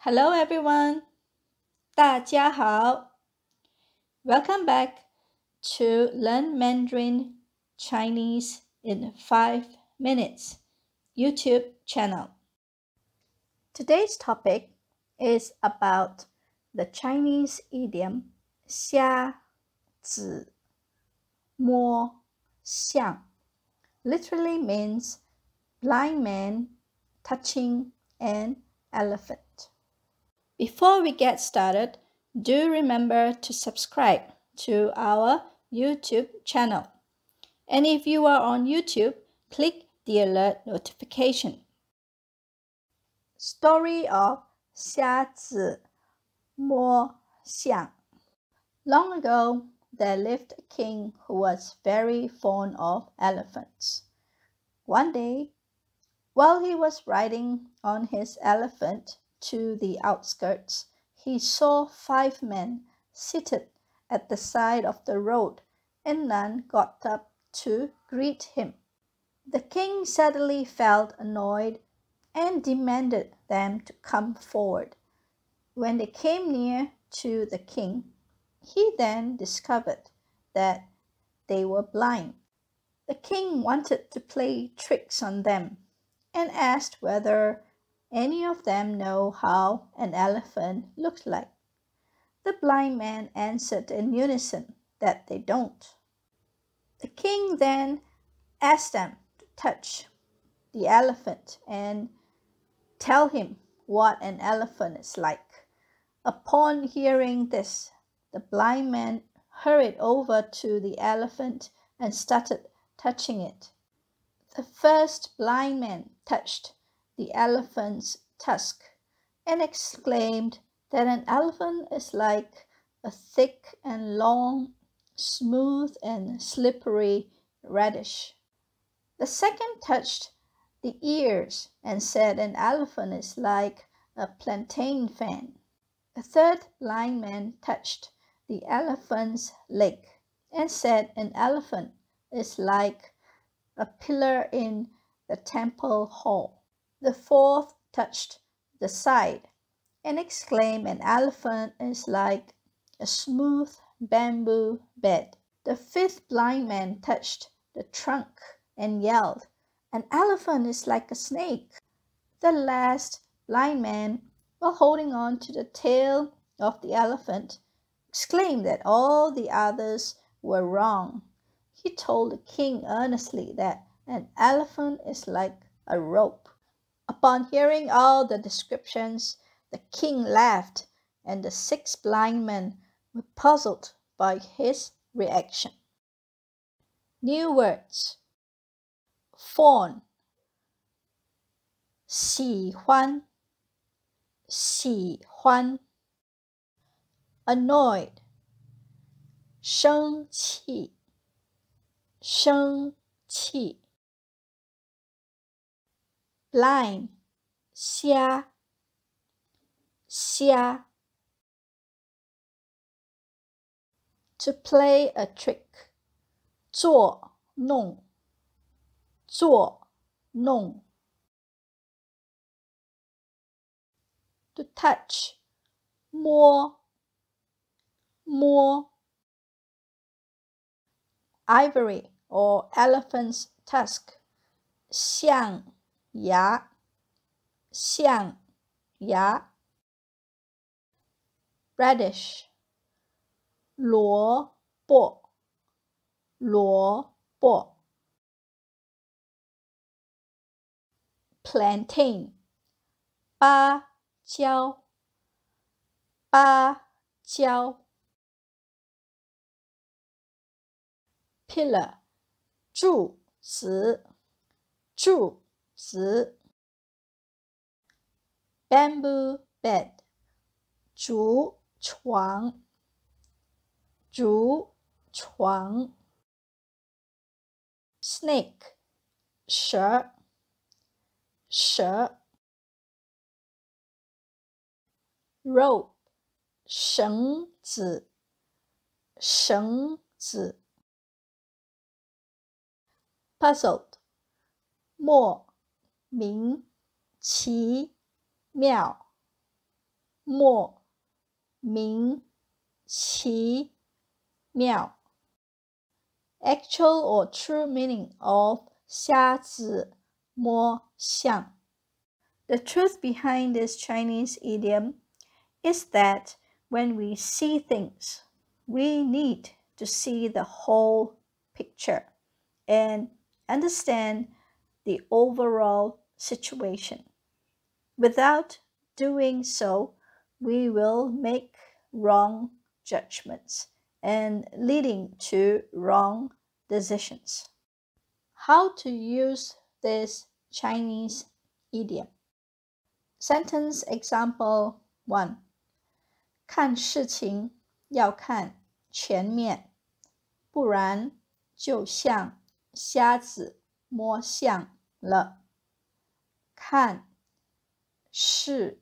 Hello everyone, 大家好 Welcome back to Learn Mandarin Chinese in 5 minutes YouTube channel. Today's topic is about the Chinese idiom 瞎子摸象, literally means blind man touching an elephant. Before we get started, do remember to subscribe to our YouTube channel. And if you are on YouTube, click the alert notification. Story of 瞎子摸象. Long ago, there lived a king who was very fond of elephants. One day, while he was riding on his elephant to the outskirts, he saw 5 men seated at the side of the road, and none got up to greet him. The king suddenly felt annoyed and demanded them to come forward. When they came near to the king, he then discovered that they were blind. The king wanted to play tricks on them and asked whether any of them know how an elephant looks like. The blind men answered in unison that they don't. The king then asked them to touch the elephant and tell him what an elephant is like. Upon hearing this, the blind man hurried over to the elephant and started touching it. The first blind man touched the elephant's tusk and exclaimed that an elephant is like a thick and long, smooth and slippery radish. The second touched the ears and said an elephant is like a plantain fan. The third blind man touched the elephant's leg and said an elephant is like a pillar in the temple hall. The fourth touched the side and exclaimed an elephant is like a smooth bamboo bed. The fifth blind man touched the trunk and yelled, an elephant is like a snake. The last blind man, while holding on to the tail of the elephant, exclaimed that all the others were wrong. He told the king earnestly that an elephant is like a rope. Upon hearing all the descriptions, the king laughed, and the 6 blind men were puzzled by his reaction. New words. Fawn, 喜欢 annoyed, 生气 blind, 瞎 to play a trick, 作弄 to touch, 摸 ivory or elephant's tusk, 象牙 radish, 萝卜 plantain, 芭蕉 pillar, 柱子 bamboo bed, 竹床 snake, 蛇 rope, 绳子 puzzled, 莫名其妙莫名其妙 Actual or true meaning of 瞎子摸象 The truth behind this Chinese idiom is that when we see things, we need to see the whole picture and understand the overall situation. Without doing so, we will make wrong judgments and leading to wrong decisions. How to use this Chinese idiom? Sentence example 1. 看事情要看全面，不然就像瞎子摸象了。看事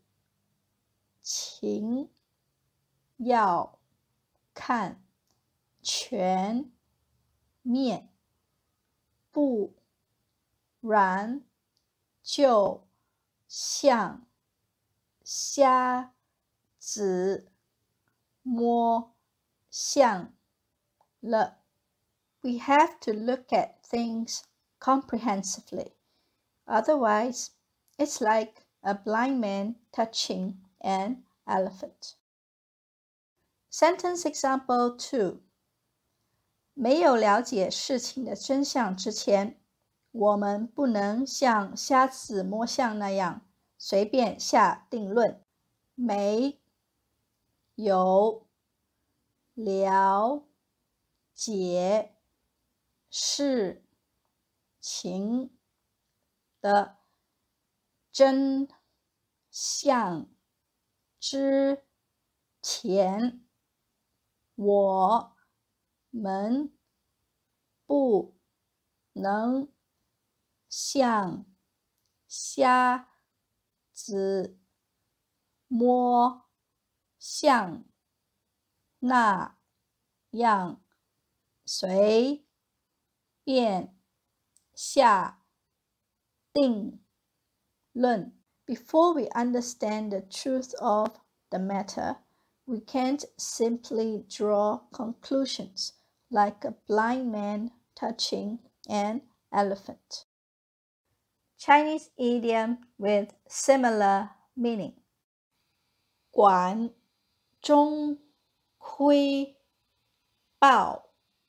情要看全面，不然就像瞎子摸象了。We have to look at things comprehensively. Otherwise, it's like a blind man touching an elephant. Sentence example 2. 没有了解事情的真相之前，我们不能像瞎子摸象那样随便下定论。没有了解事情的真相之前，我们不能像瞎子摸象那样随便下定论。Before we understand the truth of the matter, we can't simply draw conclusions like a blind man touching an elephant. Chinese idiom with similar meaning. 管中窥豹，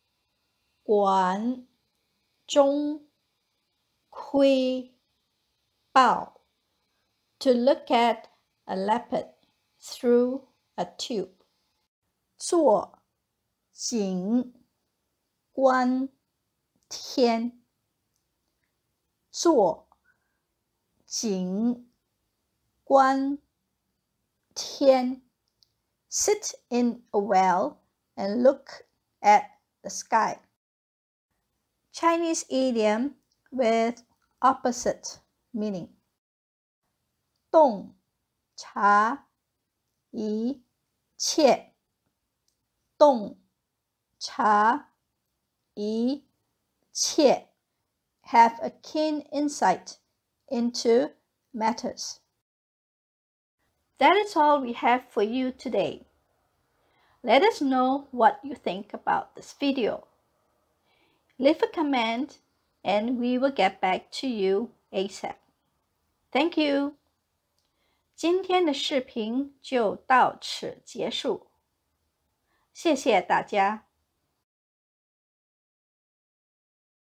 管中窥豹。To look at a leopard through a tube. 坐井观天，坐井观天。Sit in a well and look at the sky. Chinese idiom with opposite meaning. 洞察一切，洞察一切。Have a keen insight into matters. That is all we have for you today. Let us know what you think about this video. Leave a comment and we will get back to you ASAP. Thank you. 今天的视频就到此结束，谢谢大家。